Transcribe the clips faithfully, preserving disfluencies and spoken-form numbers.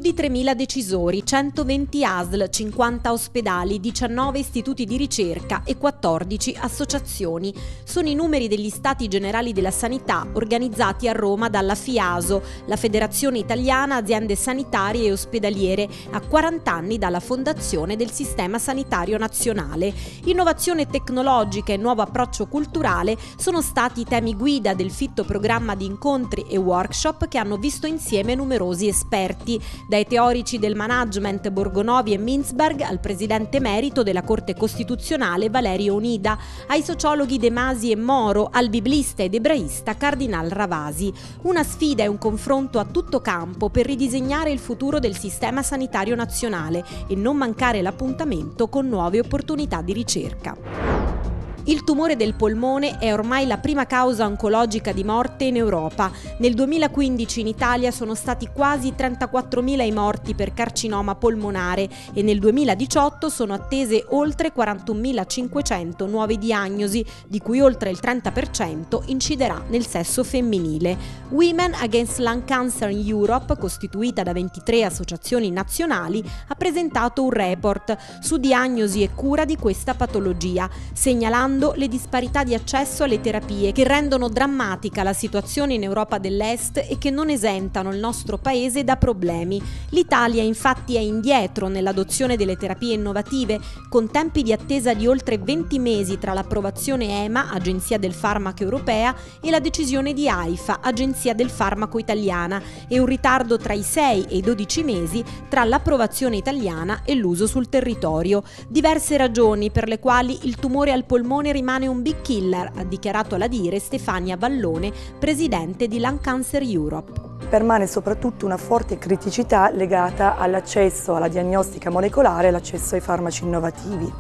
di tremila decisori, centoventi A S L, cinquanta ospedali, diciannove istituti di ricerca e quattordici associazioni. Sono i numeri degli Stati Generali della Sanità organizzati a Roma dalla FIASO, la Federazione Italiana Aziende Sanitarie e Ospedaliere, a quaranta anni dalla fondazione del Sistema Sanitario Nazionale. Innovazione tecnologica e nuovo approccio culturale sono stati i temi guida del fitto programma di incontri e workshop che hanno visto insieme numerosi esperti, dai teorici del management Borgonovi e Mintzberg al presidente emerito della Corte Costituzionale Valerio Onida, ai sociologhi De Masi e Moro, al biblista ed ebraista Cardinal Ravasi. Una sfida e un confronto a tutto campo per ridisegnare il futuro del sistema sanitario nazionale e non mancare l'appuntamento con nuove opportunità di ricerca. Il tumore del polmone è ormai la prima causa oncologica di morte in Europa. Nel duemilaquindici in Italia sono stati quasi trentaquattromila i morti per carcinoma polmonare e nel duemiladiciotto sono attese oltre quarantunomilacinquecento nuove diagnosi, di cui oltre il trenta per cento inciderà nel sesso femminile. Women Against Lung Cancer in Europe, costituita da ventitré associazioni nazionali, ha presentato un report su diagnosi e cura di questa patologia, segnalando le disparità di accesso alle terapie che rendono drammatica la situazione in Europa dell'Est e che non esentano il nostro paese da problemi. L'Italia infatti è indietro nell'adozione delle terapie innovative, con tempi di attesa di oltre venti mesi tra l'approvazione EMA, Agenzia del Farmaco Europea, e la decisione di AIFA, Agenzia del Farmaco Italiana, e un ritardo tra i sei e i dodici mesi tra l'approvazione italiana e l'uso sul territorio. Diverse ragioni per le quali il tumore al polmone rimane un big killer, ha dichiarato alla Dire Stefania Vallone, presidente di Lung Cancer Europe. Permane soprattutto una forte criticità legata all'accesso alla diagnostica molecolare e all'accesso ai farmaci innovativi.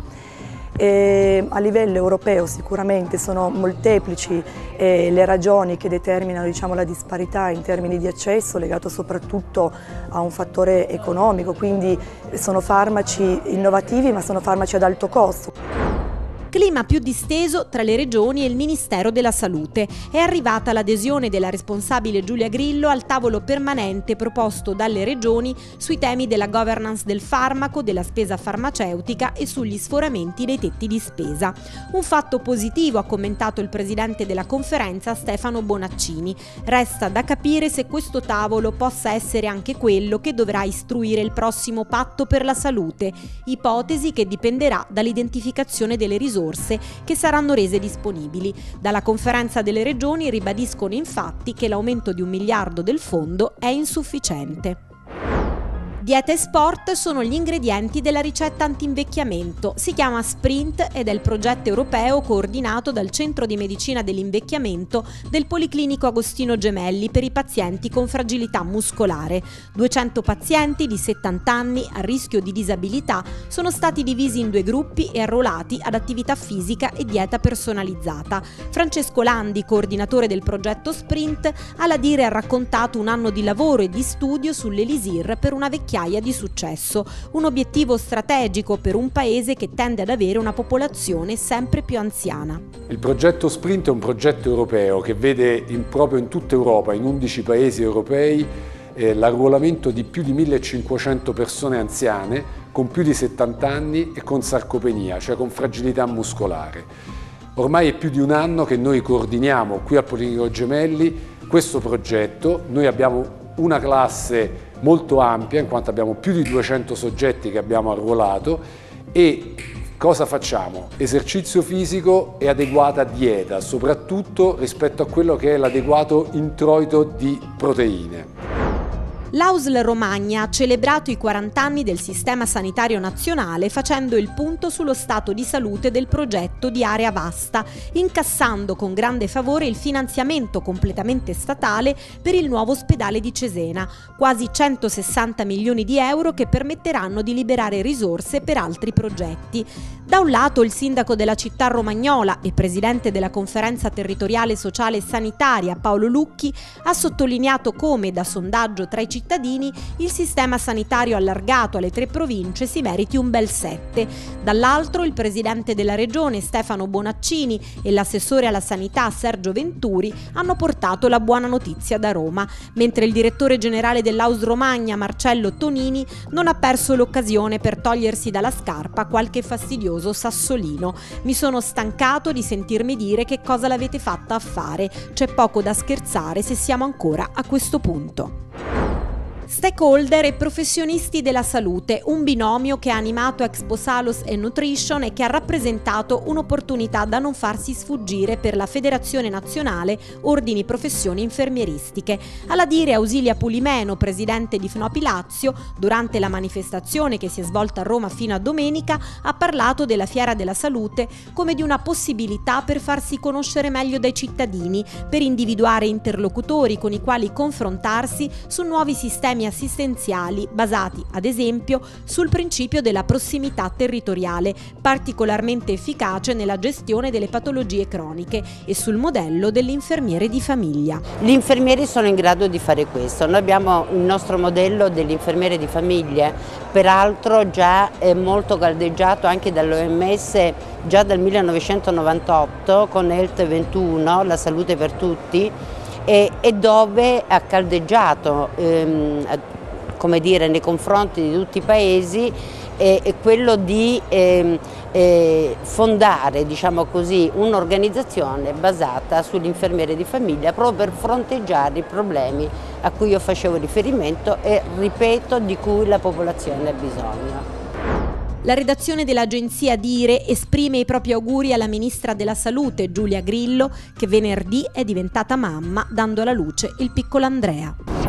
E a livello europeo sicuramente sono molteplici eh, le ragioni che determinano, diciamo, la disparità in termini di accesso, legato soprattutto a un fattore economico, quindi sono farmaci innovativi ma sono farmaci ad alto costo. Clima più disteso tra le regioni e il Ministero della Salute. È arrivata l'adesione della responsabile Giulia Grillo al tavolo permanente proposto dalle regioni sui temi della governance del farmaco, della spesa farmaceutica e sugli sforamenti dei tetti di spesa. Un fatto positivo, ha commentato il presidente della conferenza Stefano Bonaccini. Resta da capire se questo tavolo possa essere anche quello che dovrà istruire il prossimo patto per la salute, ipotesi che dipenderà dall'identificazione delle risorse che saranno rese disponibili. Dalla conferenza delle regioni ribadiscono infatti che l'aumento di un miliardo del fondo è insufficiente. Dieta e sport sono gli ingredienti della ricetta anti-invecchiamento. Si chiama Sprint ed è il progetto europeo coordinato dal Centro di Medicina dell'Invecchiamento del Policlinico Agostino Gemelli per i pazienti con fragilità muscolare. duecento pazienti di settanta anni a rischio di disabilità sono stati divisi in due gruppi e arruolati ad attività fisica e dieta personalizzata. Francesco Landi, coordinatore del progetto Sprint, alla Dire ha raccontato un anno di lavoro e di studio sull'Elisir per una vecchiaia di successo, un obiettivo strategico per un paese che tende ad avere una popolazione sempre più anziana. Il progetto Sprint è un progetto europeo che vede in, proprio in tutta Europa, in undici paesi europei, eh, l'arruolamento di più di millecinquecento persone anziane con più di settanta anni e con sarcopenia, cioè con fragilità muscolare. Ormai è più di un anno che noi coordiniamo qui al Policlinico Gemelli questo progetto. Noi abbiamo una classe molto ampia, in quanto abbiamo più di duecento soggetti che abbiamo arruolato. E cosa facciamo? Esercizio fisico e adeguata dieta, soprattutto rispetto a quello che è l'adeguato introito di proteine. L'A U S L Romagna ha celebrato i quaranta anni del Sistema Sanitario Nazionale facendo il punto sullo stato di salute del progetto di Area Vasta, incassando con grande favore il finanziamento completamente statale per il nuovo ospedale di Cesena, quasi centosessanta milioni di euro che permetteranno di liberare risorse per altri progetti. Da un lato il sindaco della città romagnola e presidente della Conferenza Territoriale Sociale e Sanitaria Paolo Lucchi ha sottolineato come da sondaggio tra i cittadini cittadini, il sistema sanitario allargato alle tre province si meriti un bel sette. Dall'altro il presidente della regione Stefano Bonaccini e l'assessore alla sanità Sergio Venturi hanno portato la buona notizia da Roma, mentre il direttore generale dell'Aus Romagna Marcello Tonini non ha perso l'occasione per togliersi dalla scarpa qualche fastidioso sassolino. Mi sono stancato di sentirmi dire che cosa l'avete fatta a fare, c'è poco da scherzare se siamo ancora a questo punto. Stakeholder e professionisti della salute, un binomio che ha animato Expo Salus e Nutrition e che ha rappresentato un'opportunità da non farsi sfuggire per la Federazione Nazionale Ordini Professioni Infermieristiche. Alla dire Ausilia Pulimeno, presidente di F N O P I Lazio, durante la manifestazione che si è svolta a Roma fino a domenica, ha parlato della Fiera della Salute come di una possibilità per farsi conoscere meglio dai cittadini, per individuare interlocutori con i quali confrontarsi su nuovi sistemi assistenziali basati, ad esempio, sul principio della prossimità territoriale, particolarmente efficace nella gestione delle patologie croniche, e sul modello dell'infermiere di famiglia. Gli infermieri sono in grado di fare questo. Noi abbiamo il nostro modello dell'infermiere di famiglia, peraltro già è molto caldeggiato anche dall'O M S già dal millenovecentonovantotto con Health ventuno, la salute per tutti, e, e dove ha caldeggiato ehm, come dire, nei confronti di tutti i paesi è, è quello di ehm, eh, fondare, diciamo così, un'organizzazione basata sull'infermiere di famiglia proprio per fronteggiare i problemi a cui io facevo riferimento e, ripeto, di cui la popolazione ha bisogno. La redazione dell'agenzia Dire esprime i propri auguri alla ministra della Salute Giulia Grillo, che venerdì è diventata mamma dando alla luce il piccolo Andrea.